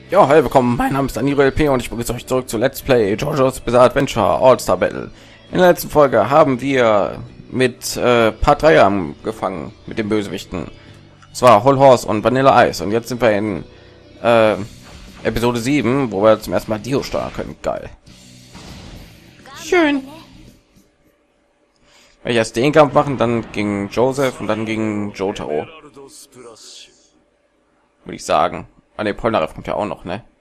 Ja, hey, willkommen. Mein Name ist Danilo LP und ich begrüße euch zurück zu Let's Play JoJo's Bizarre Adventure All-Star Battle. In der letzten Folge haben wir mit Part 3 angefangen mit den Bösewichten. Es war Whole Horse und Vanilla Ice und jetzt sind wir in Episode 7, wo wir zum ersten Mal Dio steuern können. Geil. Schön. Wenn ich erst den Kampf machen, dann gegen Joseph und dann gegen Jotaro. Würde ich sagen. Ah, ne, Polnareff kommt ja auch noch, ne?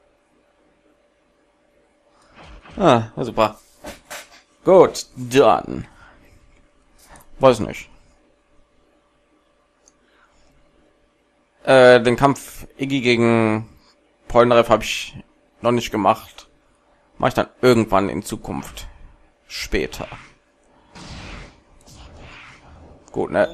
Ah, super. Gut, dann. Weiß nicht. Den Kampf Iggy gegen Polnareff habe ich noch nicht gemacht. Mache ich dann irgendwann in Zukunft. Später. Gut, ne?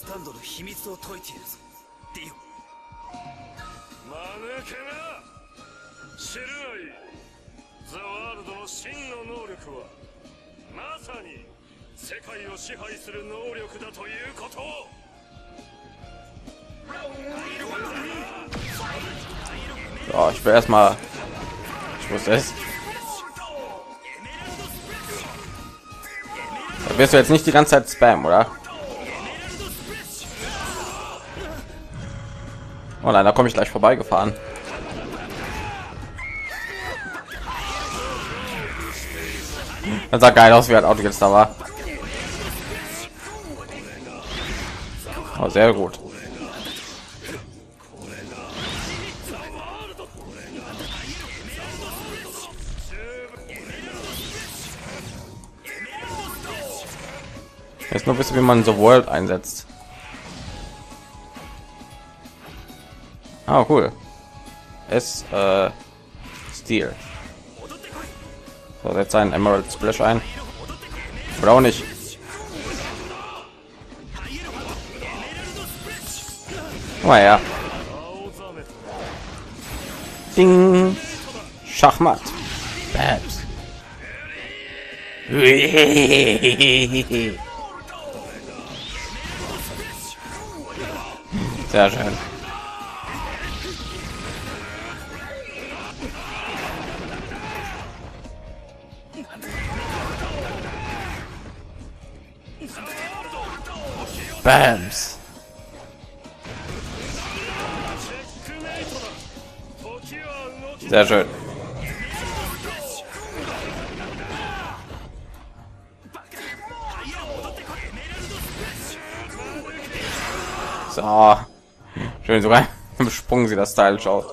Ja, ich will erstmal. Ich wusste es. Da wirst du jetzt nicht die ganze Zeit spam, oder? Oh nein, da komme ich gleich vorbeigefahren. Das sah geil aus, wie ein Auto jetzt da war. Oh, sehr gut. Jetzt nur wissen, wie man so World einsetzt. Ah, cool. Stil. So, setzt einen Emerald Splash ein. Oder auch nicht. Oh ja. Ding. Schachmatt. Babs. Sehr schön. Bams. Sehr schön. So. Schön, sogar im Sprung sieht das stylisch aus.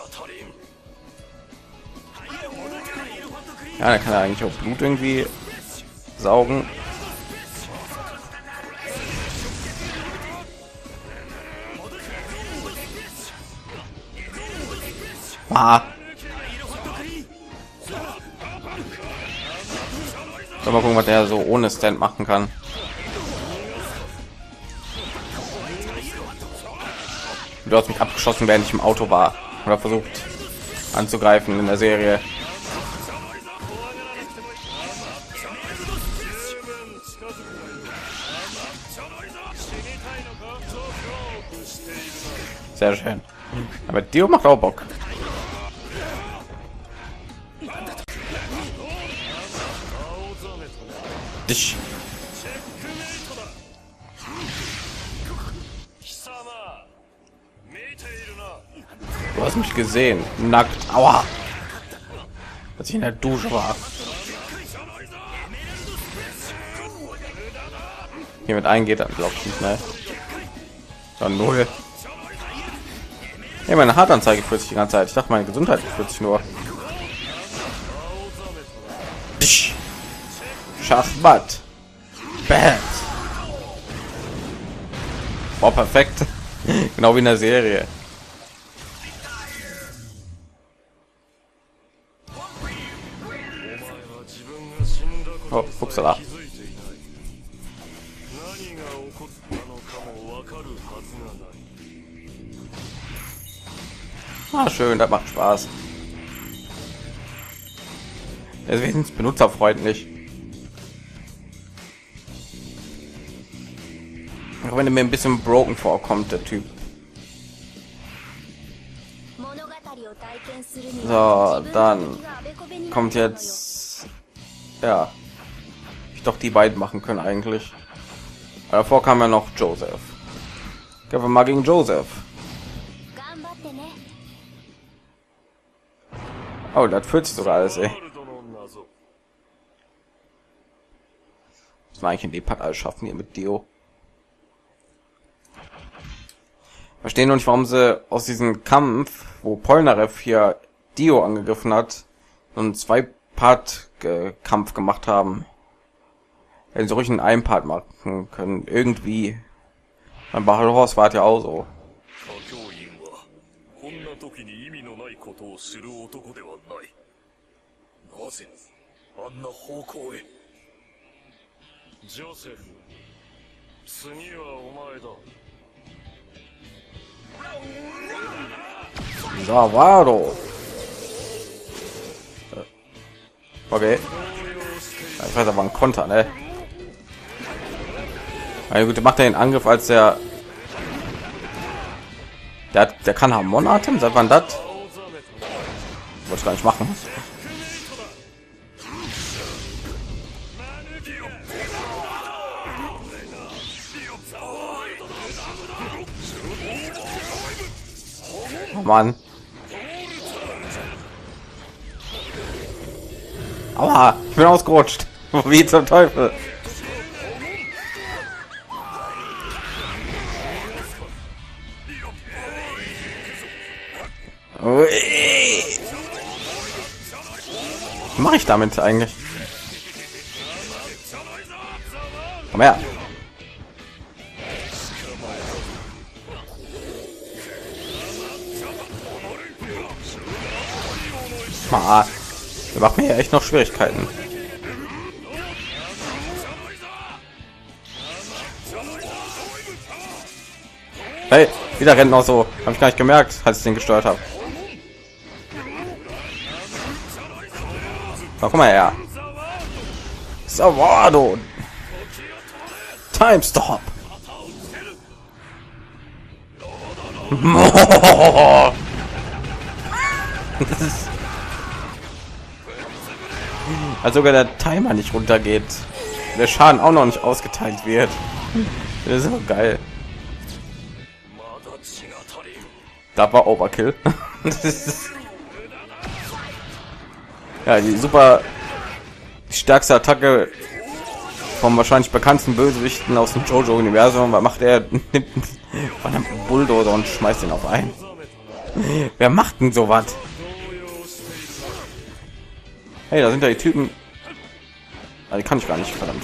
Ja, da kann er eigentlich auch Blut irgendwie saugen. Ah. So, mal gucken, was der so ohne Stand machen kann. Du hast mich abgeschossen, während ich im Auto war oder versucht anzugreifen in der Serie. Sehr schön. Aber Dio macht auch Bock. Dich. Du hast mich gesehen. Nackt. Aua. Als ich in der Dusche war. Hier mit eingeht, dann glaube ich nicht, ne? Dann 0. Hey, meine Hartanzeige fühlt sich die ganze Zeit. Ich dachte, meine Gesundheit fühlt sich nur. Schachmatt. Bad. Oh, perfekt. Genau wie in der Serie. Oh, Fuchsala. Ah, schön, das macht Spaß. Er ist wenigstens benutzerfreundlich. Auch wenn er mir ein bisschen broken vorkommt, der Typ. So, dann kommt jetzt, ja, ich doch die beiden machen können eigentlich. Aber davor kam ja noch Joseph. Gehen wir mal gegen Joseph. Oh, das fühlt sich sogar alles, ey. Das war eigentlich in die Pack alles schaffen hier mit Dio. Verstehen noch nicht, warum sie aus diesem Kampf, wo Polnareff hier Dio angegriffen hat, so einen Zwei-Part-Kampf gemacht haben. Hätten sie ruhig einen Ein-Part machen können. Irgendwie. Beim Battle Horse war es ja auch so. Savado. Okay. Ich weiß aber ein Konter, ne? Na gut, der macht den Angriff, als der kann Harmonatem, seit wann das? Wollte ich gar nicht machen. Oh Mann. Aua, ich bin ausgerutscht. Wie zum Teufel. Was mache ich damit eigentlich? Komm her. Der macht mir hier echt noch Schwierigkeiten. Hey, wieder rennt noch so. Habe ich gar nicht gemerkt, als ich den gesteuert habe. Komm mal her. Savado. Time Stop. Das ist als sogar der Timer nicht runtergeht, der Schaden auch noch nicht ausgeteilt wird. Das ist so geil. Da war Overkill. Ja, die super stärkste Attacke vom wahrscheinlich bekanntesten Bösewichten aus dem JoJo-Universum. Was macht er? Nimmt einen Bulldozer und schmeißt ihn auf ein. Wer macht denn sowas? Hey, da sind ja die Typen. Die kann ich gar nicht, verdammt.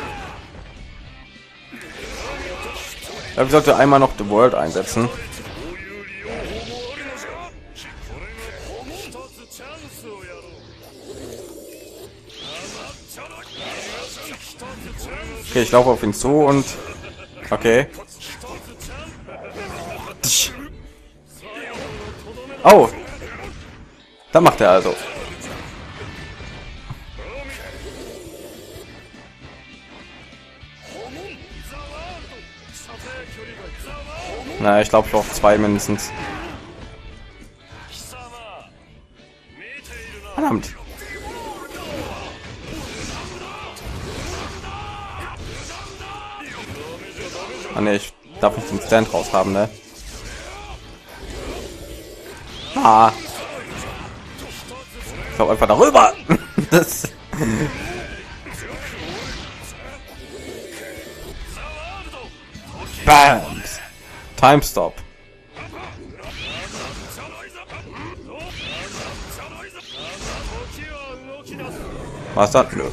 Ich sollte einmal noch The World einsetzen. Okay, ich laufe auf ihn zu und okay. Oh, da macht er also. Na, ich glaube, ich brauche 2 mindestens. Verdammt. Ah, ne, ich darf nicht den Stand raus haben, ne? Ah. Ich glaube einfach darüber. Das Bam. Time Stop. Was das? Nö.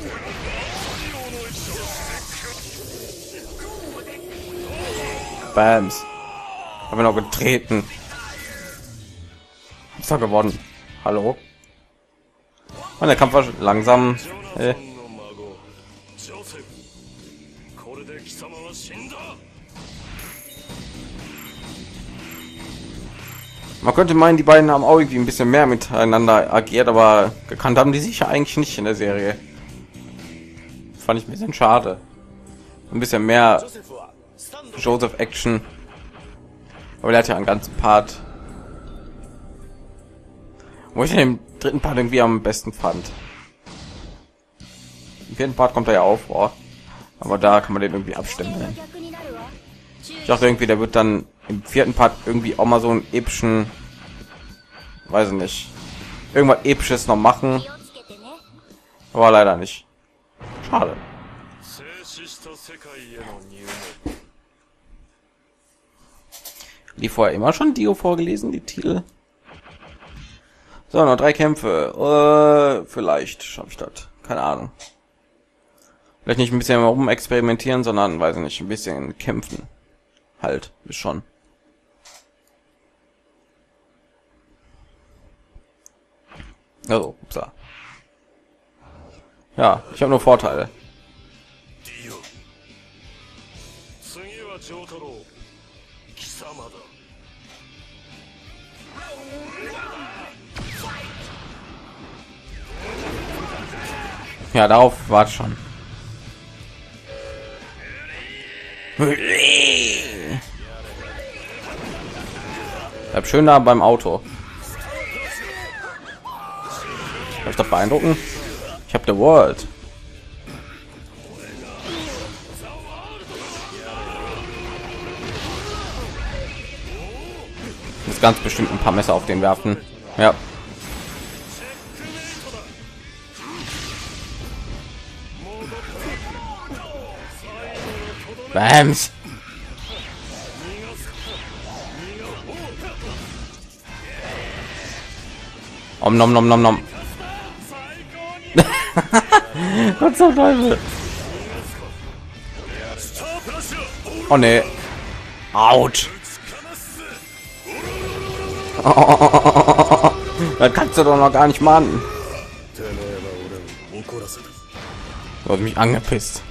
Bams. Haben wir noch getreten. Ist da geworden? Hallo? Und der Kampf war langsam. Man könnte meinen, die beiden haben auch irgendwie ein bisschen mehr miteinander agiert, aber gekannt haben die sich ja eigentlich nicht in der Serie. Fand ich ein bisschen schade. Ein bisschen mehr Joseph Action. Aber der hat ja einen ganzen Part. wo ich den dritten Part irgendwie am besten fand. Im vierten Part kommt er ja auch vor, aber da kann man den irgendwie abstimmen. Ich dachte irgendwie, der wird dann im vierten Part irgendwie auch mal so einen epischen, weiß ich nicht, irgendwas Episches noch machen, aber leider nicht. Schade. Die vorher immer schon Dio vorgelesen, die Titel. So, noch 3 Kämpfe. Vielleicht schaffe ich das. Keine Ahnung. Vielleicht nicht ein bisschen rum experimentieren, sondern, weiß ich nicht, ein bisschen kämpfen. Halt, ist schon. Also, upsa. Ja, ich habe nur Vorteile. Ja, darauf warte schon. Bleib schön da beim Auto. Kann ich doch beeindrucken? Ich habe the World. Muss ganz bestimmt ein paar Messer auf den werfen. Ja. Bams. Om nom nom nom nom. Was zum Teufel? Oh ne. Autsch. Das kannst du doch noch gar nicht machen. Du hast mich angepisst.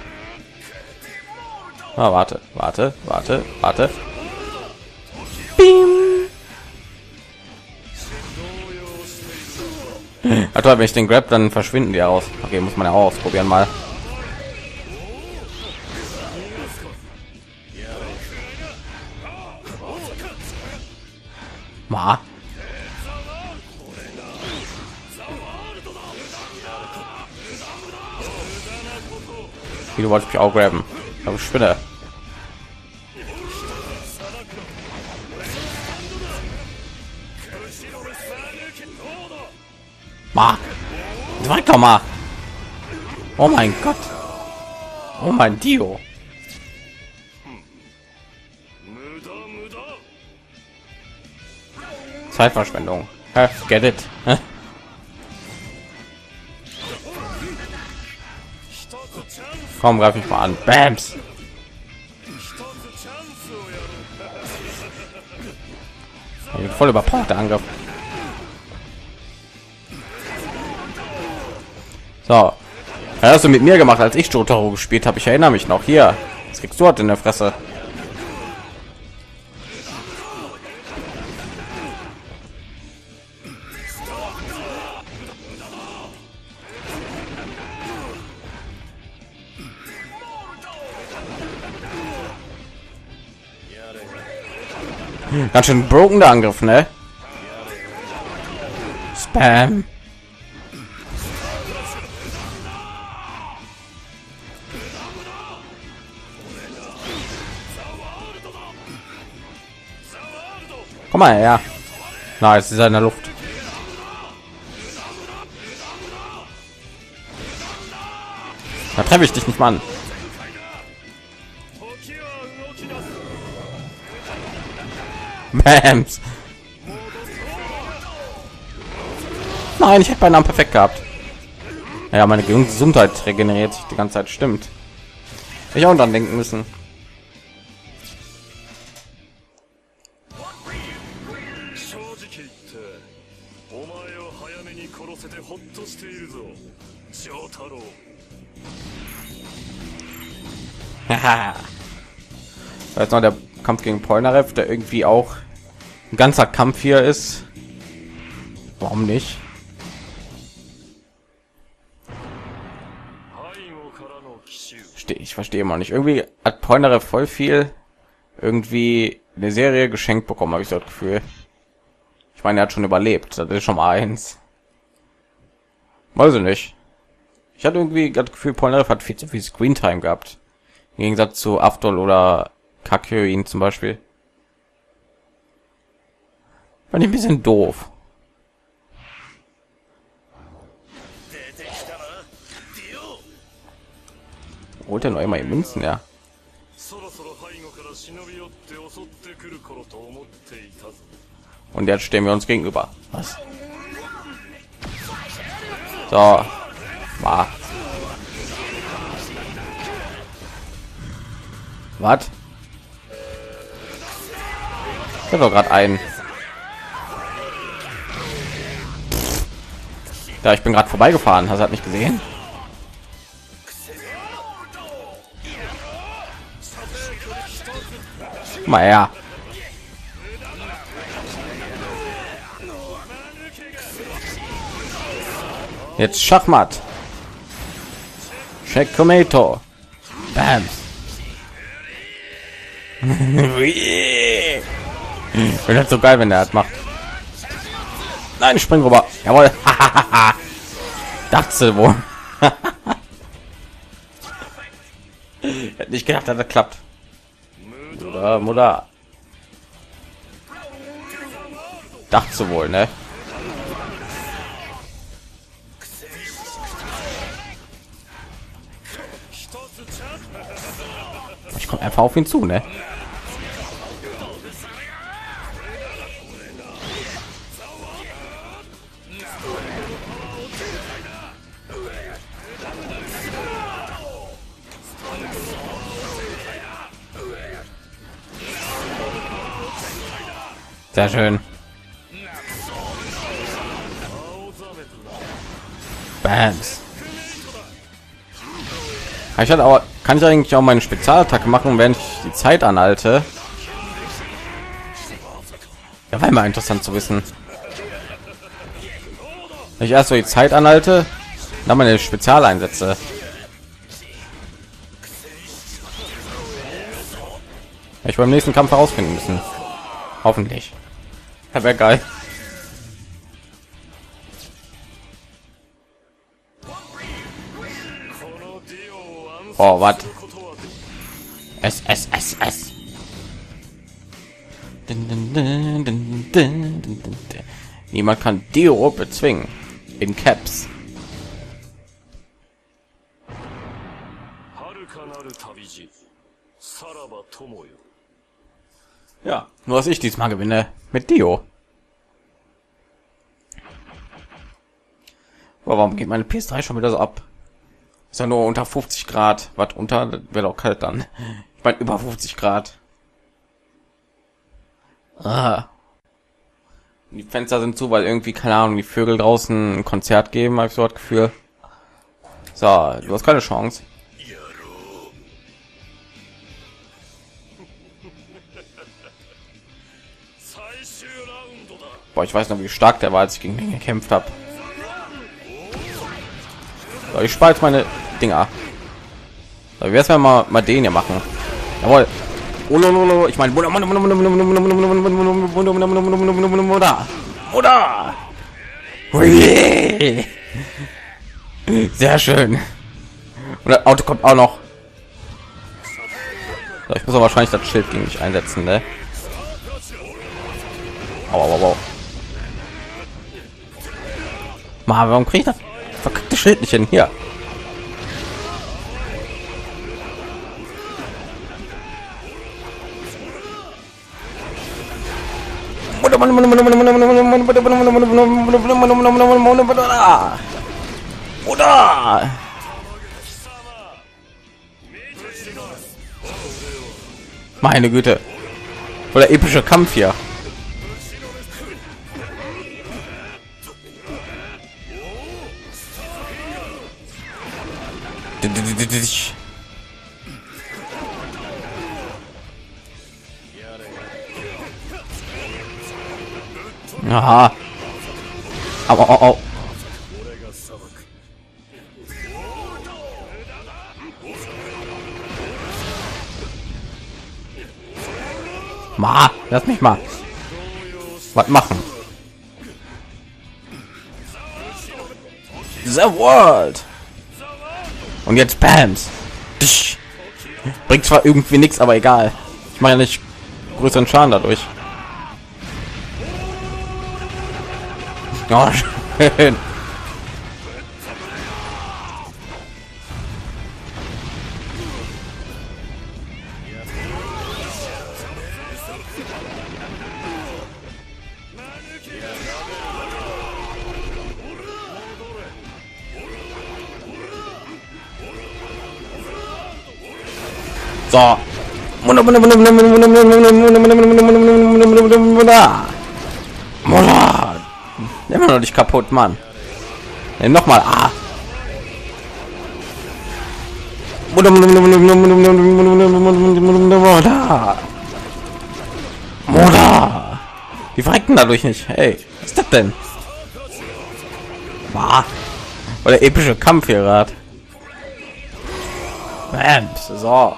Ah, warte. Bim. Also, wenn ich den grab, dann verschwinden die aus. Okay, muss man ja auch ausprobieren mal. Ma. Wie, du wolltest mich auch graben. Aber Spinne. Ma. Drück doch mal. Oh mein Gott. Oh mein Dio. Zeitverschwendung. Get it. Komm, greif mich mal an. Bams. Voll überpowered der Angriff. So. Was hast du mit mir gemacht, als ich Jotaro gespielt habe? Ich erinnere mich noch. Hier. Was kriegst du heute in der Fresse? Ganz schön broken der Angriff, ne? Spam. Komm mal her. Na, jetzt ist er in der Luft. Da treffe ich dich nicht mal an. Bams. Nein, ich hätte beinahe perfekt gehabt. Ja, meine Gesundheit regeneriert sich die ganze Zeit, stimmt. Ich auch dran denken müssen. Jetzt noch der Kampf gegen Polnareff, der irgendwie auch ein ganzer Kampf hier ist. Warum nicht? Ich verstehe immer nicht. Irgendwie hat Polnareff voll viel irgendwie eine Serie geschenkt bekommen, habe ich so das Gefühl. Ich Ich meine, er hat schon überlebt. Das ist schon mal eins. Weiß ich nicht. Ich hatte irgendwie das Gefühl, Polnareff hat viel zu viel Screentime gehabt. Im Gegensatz zu Avdol oder Kakyoin zum Beispiel. Fand ich ein bisschen doof. Holt er noch immer die Münzen, ja. Und jetzt stehen wir uns gegenüber. Was? So. War. Was? Ich habe doch gerade einen. Ja, ich bin gerade vorbeigefahren. Hast du das nicht gesehen? Mal her. Jetzt Schachmatt. Checkmate. Bams. Ich bin halt so geil, wenn der das macht. Nein, ich spring rüber. Jawohl. Dachte wohl. Hätte nicht gedacht, dass das klappt. Mutter. Dachte wohl, ne? Ich komme einfach auf ihn zu, ne? Sehr schön. Bams. Ich hatte aber, kann ich eigentlich auch meine Spezialattacke machen, wenn ich die Zeit anhalte? Ja, war immer interessant zu wissen. Wenn ich erst so die Zeit anhalte, dann meine Spezialeinsätze. Ich beim nächsten Kampf herausfinden müssen. Hoffentlich. Das wäre geil. Oh, was? S. Niemand kann Dio bezwingen. In Caps. Ja, nur dass ich diesmal gewinne mit Dio. Aber warum geht meine PS3 schon wieder so ab? Ist ja nur unter 50 Grad. Was unter? Wäre auch kalt dann. Ich meine über 50 Grad. Ah. Die Fenster sind zu, weil irgendwie, keine Ahnung, die Vögel draußen ein Konzert geben, habe ich so das Gefühl. So, du hast keine Chance. Boah, ich weiß noch, wie stark der war, als ich gegen ihn gekämpft habe. So, ich spare jetzt meine Dinger. So, wie wär's, wenn wir mal den hier machen? Jawohl. Ich meine, oder? Sehr schön. Und das Auto kommt auch noch. So, ich muss aber wahrscheinlich das Schild gegen mich einsetzen, ne? Wow. Mal, warum kriege ich das verkackte Schild nicht hin? Hier. Oder? Meine Güte. Oder epischer Kampf hier. Aha. Au. Ma, lass mich mal was machen. The World. Und jetzt Bams. Bringt zwar irgendwie nichts, aber egal. Ich mache ja nicht größeren Schaden dadurch. Oh, schön. So. Immer noch nicht kaputt, Mann. Noch mal. Ah. Die verrecken dadurch nicht. Hey, was ist das denn? Oder epische Kampf hier gerade. So.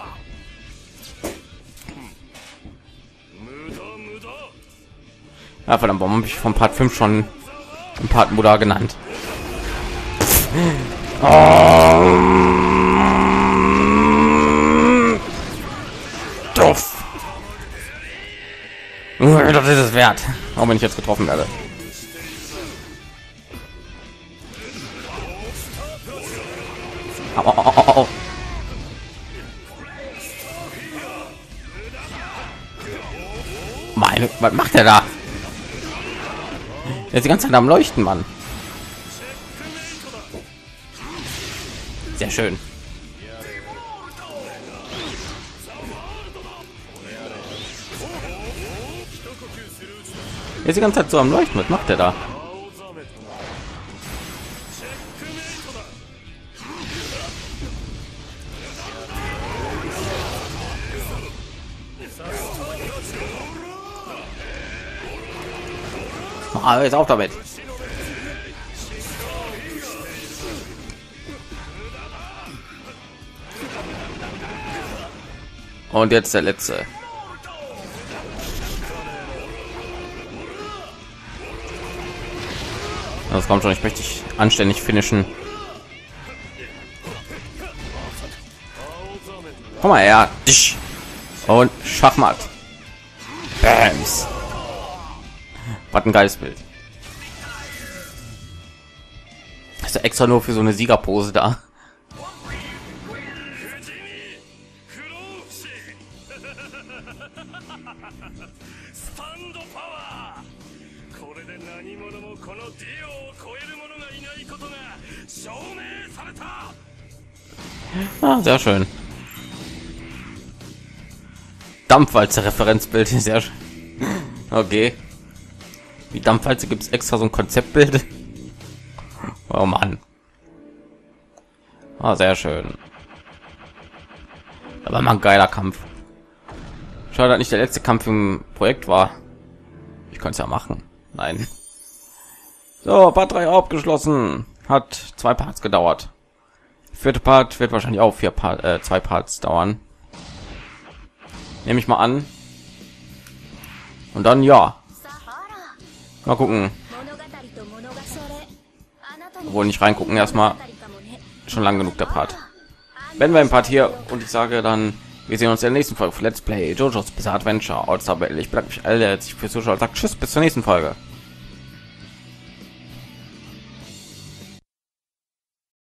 Ja, verdammt, warum habe ich von Part 5 schon im Part Muda genannt? Doof. Das ist es wert, auch wenn ich jetzt getroffen werde. Au. Meine, was macht er da? Er ist die ganze Zeit am Leuchten, Mann. Sehr schön. Er ist die ganze Zeit so am Leuchten. Was macht er da? Jetzt auf damit. Und jetzt der letzte. Das kommt schon, ich möchte dich anständig finishen. Komm mal her. Und Schachmatt. Bams. Was ein geiles Bild. Also extra nur für so eine Siegerpose da. Ah, sehr schön. Dampfwalze Referenzbild, sehr schön. Okay. Wie Dampfwalze gibt es extra so ein Konzeptbild. Oh Mann. Ah, sehr schön. Aber mal ein geiler Kampf. Schade, dass nicht der letzte Kampf im Projekt war. Ich könnte es ja machen. Nein. So, Part 3 abgeschlossen. Hat 2 Parts gedauert. Vierte Part wird wahrscheinlich auch 2 Parts dauern. Nehme ich mal an. Und dann ja. Mal gucken. Obwohl nicht reingucken erstmal. Schon lang genug der Part. Wenn wir im Part hier und ich sage dann, wir sehen uns in der nächsten Folge für Let's Play JoJo's Bizarre Adventure All-Star Battle. Ich bedanke mich alle herzlich fürs Zuschauen und sage tschüss, bis zur nächsten Folge.